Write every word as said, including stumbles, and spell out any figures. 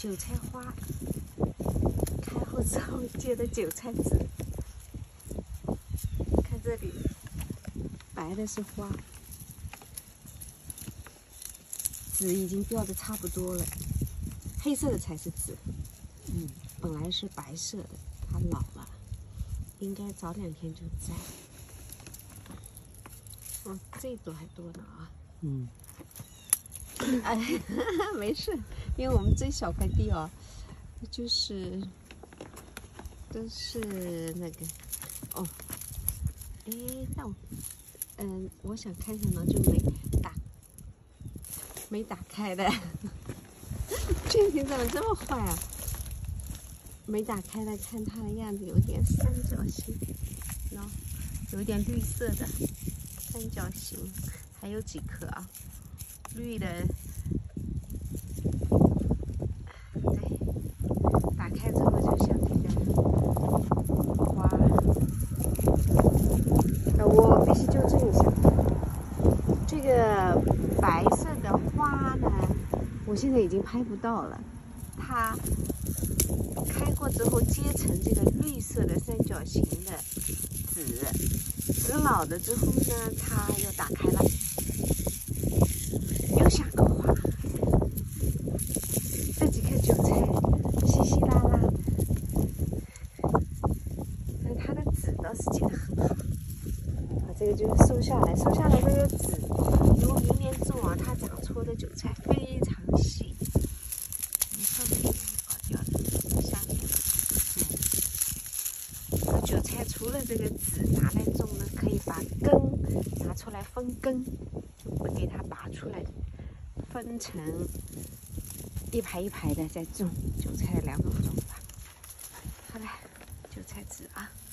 韭菜花开后之后结的韭菜籽，看这里，白的是花，籽已经掉的差不多了，黑色的才是籽。嗯，本来是白色的，它老了，应该早两天就摘。哦，这一朵还多呢啊。 嗯。 哎，没事，因为我们这小块地哦，就是都是那个哦，哎，那我嗯，我想看看呢，就没打没打开的，这瓶怎么这么坏啊？没打开的，看它的样子有点三角形，喏，有点绿色的三角形，还有几颗啊，绿的。对，打开之后就像这个花，呃，我必须纠正一下，这个白色的花呢，我现在已经拍不到了，它开过之后结成这个绿色的三角形的籽，籽老了之后呢，它又打开了，又像个花。这几颗韭菜稀稀拉拉，但它的籽倒是结得很好。把这个就收下来，收下来这个籽，如果明年种啊，它长出的韭菜非常细。上面搞掉了，下面，嗯，韭菜除了这个籽拿来种呢，可以把根拿出来分根，不给它拔出来，分成一排一排的再种韭菜的两种种法。好了，韭菜籽啊。